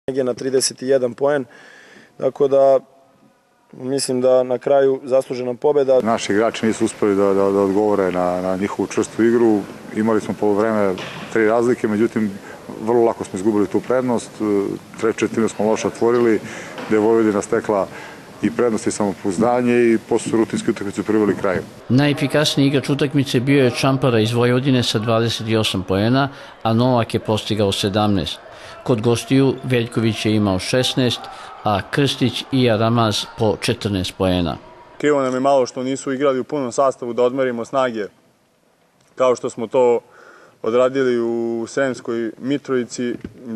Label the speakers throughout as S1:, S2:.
S1: na 31 poen, tako da mislim da na kraju zaslužena pobeda.
S2: Naši igrači nisu uspeli da odgovore na njihovu čvrstu igru. Imali smo poluvreme 3 razlike, međutim vrlo lako smo izgubili tu prednost. Treću četvrtinu smo loše otvorili, gde je Vojvodina stekla i prednost i samopouzdanje i posle su rutinski utakmicu priveli kraju.
S3: Najefikasniji igrač utakmice bio je Čampara iz Vojvodine sa 28 poena, a Novak je postigao 17. Kod gostiju Veljković je imao 16, a Krstić i Aramaz po 14 poena.
S4: Krivo nam je malo što nisu igrali u punom sastavu da odmerimo snage, kao što smo to odradili u Sremskoj Mitrovici,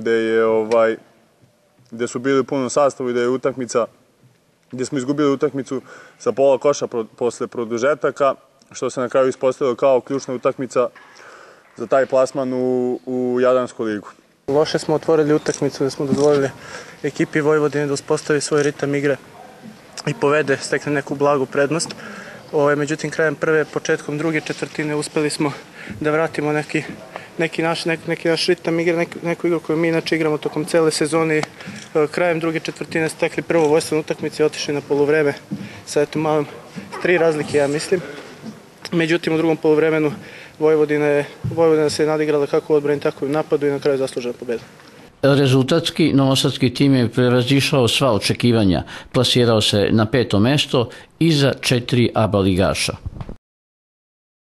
S4: gde su bili u punom sastavu i gde smo izgubili utakmicu sa pola koša posle produžetaka, što se na kraju ispostavilo kao ključna utakmica za taj plasman u Jadransku ligu.
S5: Loše smo otvorili utakmicu, da smo dozvolili ekipi Vojvodine da uspostavi svoj ritam igre i povede, stekne neku blagu prednost. Međutim, krajem prve, početkom druge četvrtine uspeli smo da vratimo neki naš ritam igre, neku igru koju mi inače igramo tokom cele sezone. Krajem druge četvrtine stekli prvo vojstvenu utakmicu i otišli na poluvreme sa malom 3 razlike, ja mislim. Međutim, u drugom poluvremenu Vojvodina se nadigrala kako u odbrani, tako i u napadu i na kraju zaslužena pobeda.
S3: Rezultatski, novosadski tim je prevazišao sva očekivanja, plasirao se na 5. mesto iza 4 ABA ligaša.